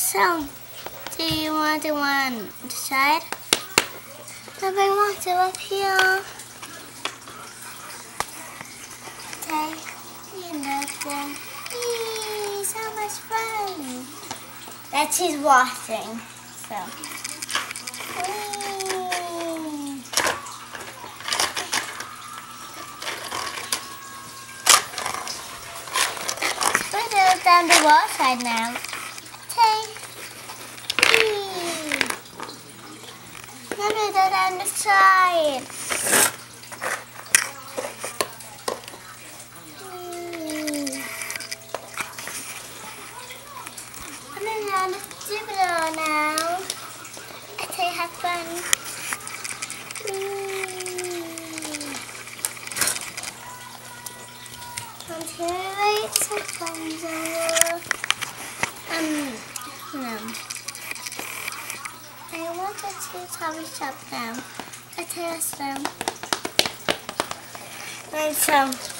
So, do you want the one this side? Nobody wants it up here. Okay, you know them. Yee, so much fun. That's his washing. So. Let's go down the wall side now. Okay. Now we go down the side. I'm going to do it now. Okay, have fun. Until some comes over. No. I want to choose how we shop now. I tell them. And